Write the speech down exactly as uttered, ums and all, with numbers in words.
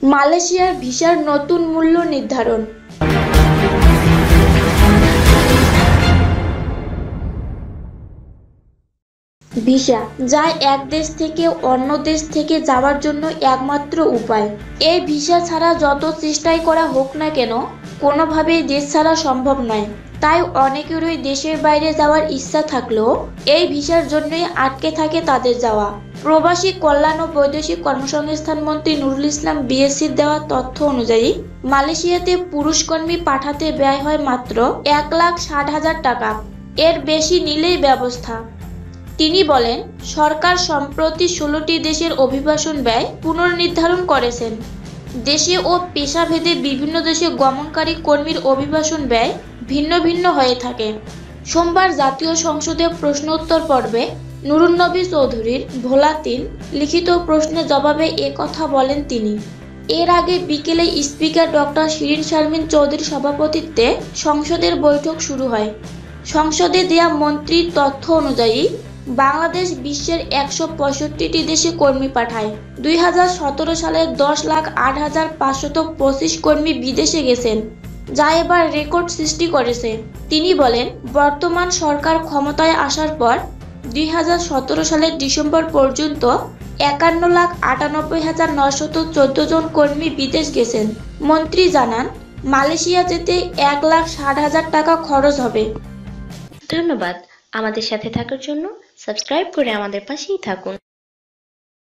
মালয়েশিয়ার ভিসার নতুন মূল্য নির্ধারণ। ভিসা, যা এক দেশ থেকে অন্য দেশ থেকে যাওয়ার জন্য একমাত্র উপায়। এই ভিসা ছাড়া যত চেষ্টাই করা হোক না কেন, কোনোভাবেই দেশ ছাড়া সম্ভব নয়। তাই অনেকেরই দেশের বাইরে যাওয়ার ইচ্ছা থাকলেও এই ভিসার জন্যই আটকে থাকে তাদের যাওয়া। প্রবাসী কল্যাণ ও বৈদেশিক কর্মসংস্থান মন্ত্রী নুরুল ইসলাম বিএসসির দেওয়া তথ্য অনুযায়ী মালয়েশিয়াতে পুরুষ কর্মী পাঠাতে ব্যয় হয় মাত্র এক লাখ ষাট হাজার টাকা। এর বেশি নিলেই ব্যবস্থা। তিনি বলেন, সরকার সম্প্রতি ষোলোটি দেশের অভিবাসন ব্যয় পুনর্নির্ধারণ করেছেন। দেশে ও পেশাভেদে বিভিন্ন দেশে গমনকারী কর্মীর অভিবাসন ব্যয় ভিন্ন ভিন্ন হয়ে থাকে। সোমবার জাতীয় সংসদে প্রশ্নোত্তর পর্বে নুরুন নবী চৌধুরীর ভোলা তিন লিখিত প্রশ্নের জবাবে এ কথা বলেন তিনি। এর আগে বিকেলে স্পিকার ডক্টর শিরিন শারমিন চৌধুরীর সভাপতিত্বে সংসদের বৈঠক শুরু হয়। সংসদে দেয়া মন্ত্রীর তথ্য অনুযায়ী বাংলাদেশ বিশ্বের একশো পঁয়ষট্টিটি দেশে কর্মী পাঠায়। দুই হাজার সতেরো সালে দশ লাখ আট হাজার পাঁচশত পঁচিশ কর্মী বিদেশে গেছেন, যা এবার রেকর্ড সৃষ্টি করেছে। তিনি বলেন, বর্তমান সরকার ক্ষমতায় আসার পর দুই হাজার সতেরো সালের ডিসেম্বর পর্যন্ত একান্ন লাখ আটানব্বই হাজার নয়শত চোদ্দ জন কর্মী বিদেশ গেছেন। মন্ত্রী জানান, মালয়েশিয়া যেতে এক লাখ ষাট হাজার টাকা খরচ হবে। ধন্যবাদ আমাদের সাথে থাকার জন্য। সাবস্ক্রাইব করে আমাদের পাশেই থাকুন।